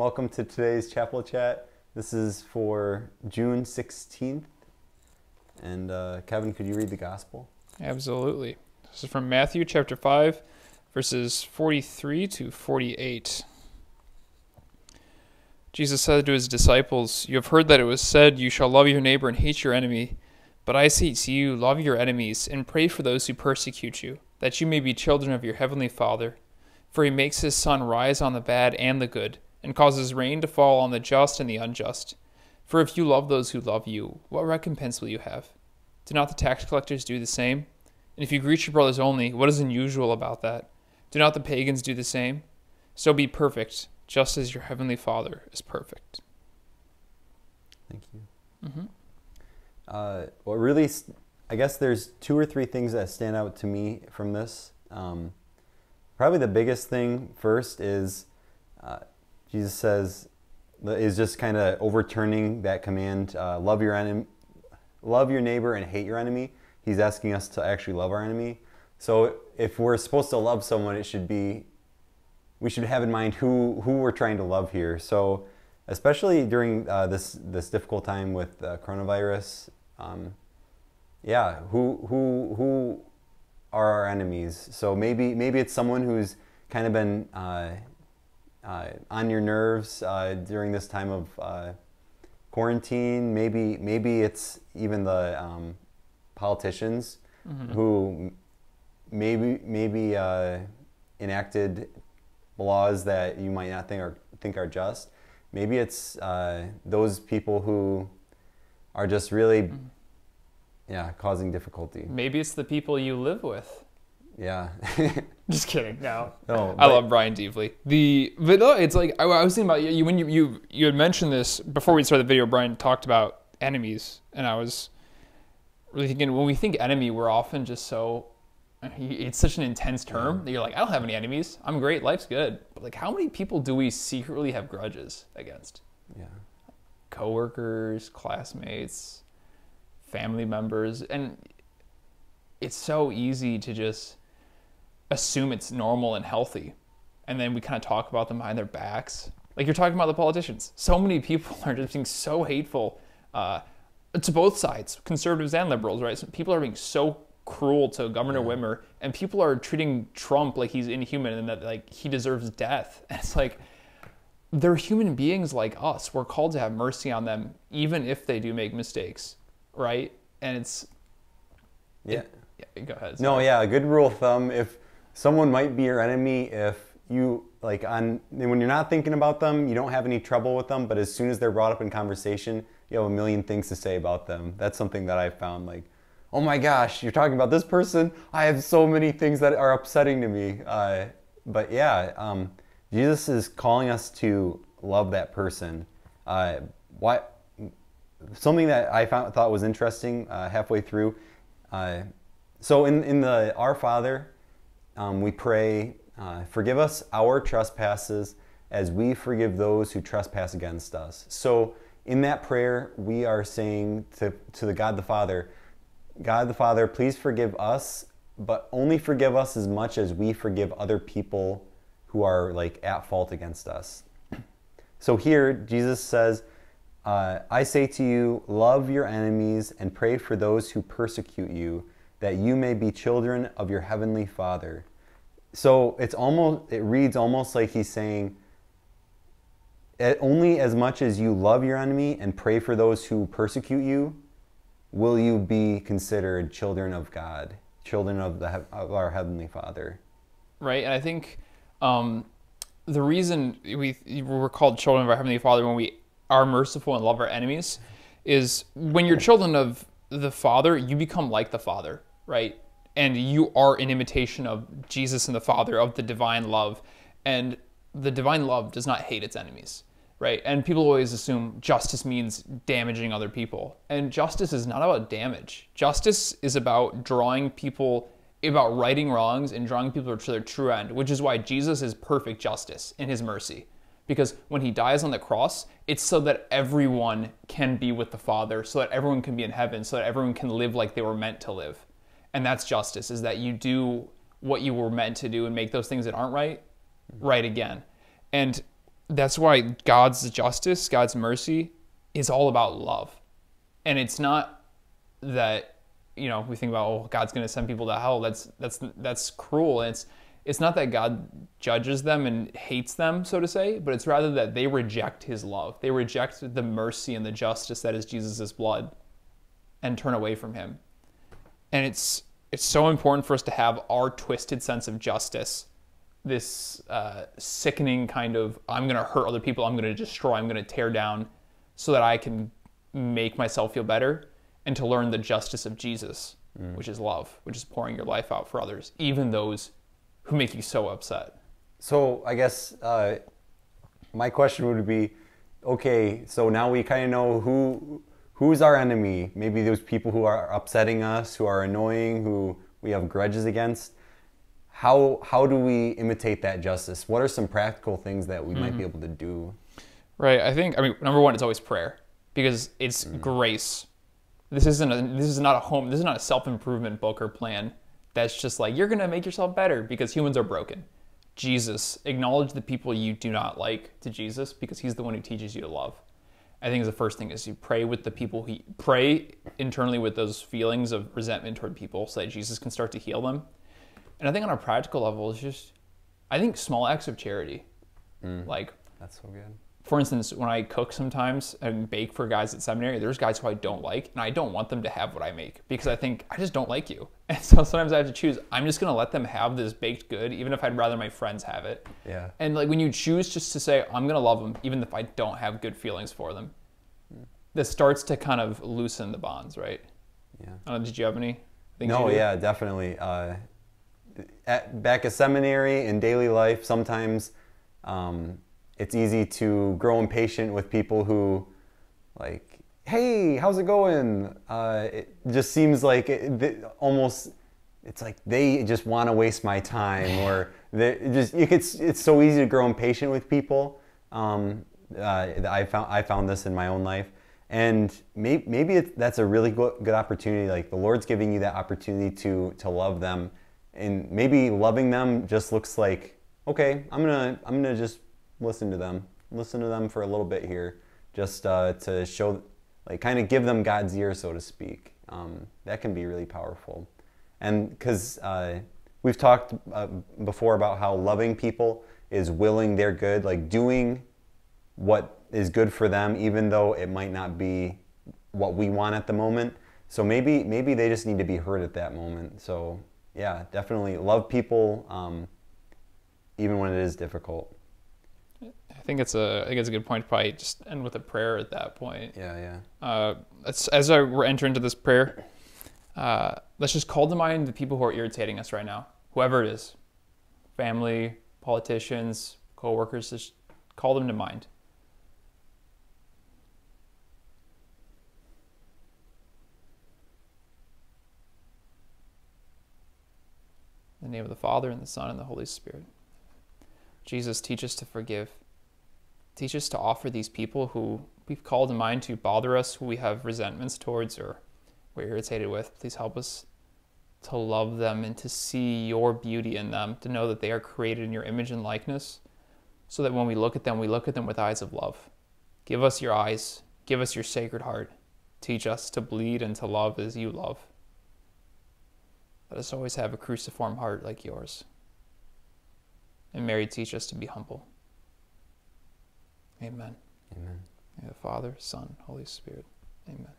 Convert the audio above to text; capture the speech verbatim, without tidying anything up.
welcome to today's chapel chat. This is for June sixteenth. And uh, Kevin, could you read the gospel? Absolutely. This is from Matthew chapter five, verses forty-three to forty-eight. Jesus said to his disciples, "You have heard that it was said, 'You shall love your neighbor and hate your enemy.' But I say to you, love your enemies and pray for those who persecute you, that you may be children of your heavenly Father. For he makes his sun rise on the bad and the good, and causes rain to fall on the just and the unjust. For if you love those who love you, what recompense will you have? Do not the tax collectors do the same? And if you greet your brothers only, what is unusual about that? Do not the pagans do the same? So be perfect, just as your heavenly Father is perfect." Thank you. Mm-hmm. Uh, well, really, I guess there's two or three things that stand out to me from this. Um, probably the biggest thing first is uh, Jesus says, is just kind of overturning that command, uh, love your enemy, love your neighbor and hate your enemy. He's asking us to actually love our enemy. So if we're supposed to love someone, it should be, we should have in mind who, who we're trying to love here. So especially during uh, this, this difficult time with uh, coronavirus, um, yeah, who, who, who are our enemies? So maybe, maybe it's someone who's kind of been uh, uh, on your nerves uh, during this time of uh, quarantine. Maybe, maybe it's even the um, politicians mm-hmm. who maybe, maybe uh, enacted laws that you might not think are, think are just. Maybe it's uh, those people who are just really, mm-hmm. yeah, causing difficulty. Maybe it's the people you live with. Yeah. Just kidding. No. No. I love Brian deeply. The but no, it's like I, I was thinking about you when you, you you had mentioned this before we started the video. Brian talked about enemies, and I was really thinking when we think enemy, we're often just so. It's such an intense term that you're like, I don't have any enemies. I'm great. Life's good. But like, how many people do we secretly have grudges against? Yeah. Coworkers, classmates, family members, and it's so easy to just assume it's normal and healthy, and then we kind of talk about them behind their backs. Like you're talking about the politicians. So many people are just being so hateful uh, to both sides, conservatives and liberals, right? So people are being so cruel to Governor yeah. Whitmer, and people are treating Trump like he's inhuman and that like he deserves death. And it's like, they're human beings like us. We're called to have mercy on them, even if they do make mistakes, right? And it's yeah. It, yeah go ahead. Sorry. No, yeah, a good rule of thumb: if someone might be your enemy, if you like on when you're not thinking about them, you don't have any trouble with them. But as soon as they're brought up in conversation, you have a million things to say about them. That's something that I've found. Like, oh my gosh, you're talking about this person? I have so many things that are upsetting to me. Uh, but yeah, um, Jesus is calling us to love that person. Uh, what, something that I found, thought was interesting uh, halfway through. Uh, so in, in the Our Father, um, we pray, uh, forgive us our trespasses as we forgive those who trespass against us. So in that prayer, we are saying to, to the God the Father, God the Father, please forgive us, but only forgive us as much as we forgive other people who are like at fault against us. So here, Jesus says, uh, I say to you, love your enemies and pray for those who persecute you, that you may be children of your heavenly Father. So it's almost, it reads almost like he's saying, only as much as you love your enemy and pray for those who persecute you, will you be considered children of God, children of, the, of our Heavenly Father. Right, and I think um, the reason we, we're called children of our Heavenly Father when we are merciful and love our enemies is when you're children of the Father, you become like the Father, right? And you are an imitation of Jesus and the Father, of the divine love. And the divine love does not hate its enemies. Right, and people always assume justice means damaging other people. And justice is not about damage. Justice is about drawing people, about righting wrongs and drawing people to their true end, which is why Jesus is perfect justice in his mercy. Because when he dies on the cross, it's so that everyone can be with the Father, so that everyone can be in heaven, so that everyone can live like they were meant to live. And that's justice, is that you do what you were meant to do and make those things that aren't right, right again. And that's why God's justice, God's mercy is all about love. And it's not that, you know, we think about, oh, God's going to send people to hell. That's that's that's cruel. And it's it's not that God judges them and hates them, so to say, but it's rather that they reject his love. They reject the mercy and the justice that is Jesus' blood and turn away from him. And it's it's so important for us to have our twisted sense of justice, this uh, sickening kind of, I'm going to hurt other people, I'm going to destroy, I'm going to tear down so that I can make myself feel better, and to learn the justice of Jesus, mm. which is love, which is pouring your life out for others, even those who make you so upset. So I guess uh, my question would be, okay, so now we kind of know who who's our enemy. Maybe those people who are upsetting us, who are annoying, who we have grudges against. How how do we imitate that justice? What are some practical things that we mm-hmm. might be able to do? Right. I think, I mean, number one, it's always prayer, because it's mm. grace. This isn't a, this is not a home, this is not a self-improvement book or plan that's just like, you're going to make yourself better, because humans are broken. Jesus, acknowledge the people you do not like to Jesus, because he's the one who teaches you to love. I think is the first thing is you pray with the people who, pray internally with those feelings of resentment toward people so that Jesus can start to heal them. And I think on a practical level, it's just, I think small acts of charity. Mm. Like, that's so good. For instance, when I cook sometimes and bake for guys at seminary, there's guys who I don't like, and I don't want them to have what I make, because I think, I just don't like you. And so sometimes I have to choose, I'm just going to let them have this baked good, even if I'd rather my friends have it. Yeah. And like when you choose just to say, I'm going to love them, even if I don't have good feelings for them, mm. this starts to kind of loosen the bonds, right? Yeah. I don't know, did you have any things? No, yeah, definitely. Uh, at, back at seminary, in daily life, sometimes um, it's easy to grow impatient with people who, like, hey, how's it going? Uh, it just seems like it, it almost, it's like they just want to waste my time, or they just, you could, it's so easy to grow impatient with people. Um, uh, I found I found this in my own life, and maybe maybe it's, that's a really good, good opportunity. Like the Lord's giving you that opportunity to to love them, and maybe loving them just looks like, okay, I'm gonna I'm gonna just listen to them, listen to them for a little bit here, just uh, to show, like, kind of give them God's ear, so to speak. Um, that can be really powerful, and because uh, we've talked uh, before about how loving people is willing their good, like doing what is good for them, even though it might not be what we want at the moment. So maybe maybe they just need to be heard at that moment. So yeah, definitely love people, um, even when it is difficult. I think it's a I think it's a good point to probably just end with a prayer at that point. Yeah, yeah. Uh, as as I, we're entering into this prayer, uh, let's just call to mind the people who are irritating us right now, whoever it is, family, politicians, co-workers. Just call them to mind. In the name of the Father, and the Son, and the Holy Spirit. Jesus, teach us to forgive. Teach us to offer these people who we've called to mind to bother us, who we have resentments towards or we're irritated with. Please help us to love them and to see your beauty in them, to know that they are created in your image and likeness, so that when we look at them, we look at them with eyes of love. Give us your eyes. Give us your sacred heart. Teach us to bleed and to love as you love. Let us always have a cruciform heart like yours. And Mary, teach us to be humble. Amen. Amen. In the Father, Son, Holy Spirit. Amen.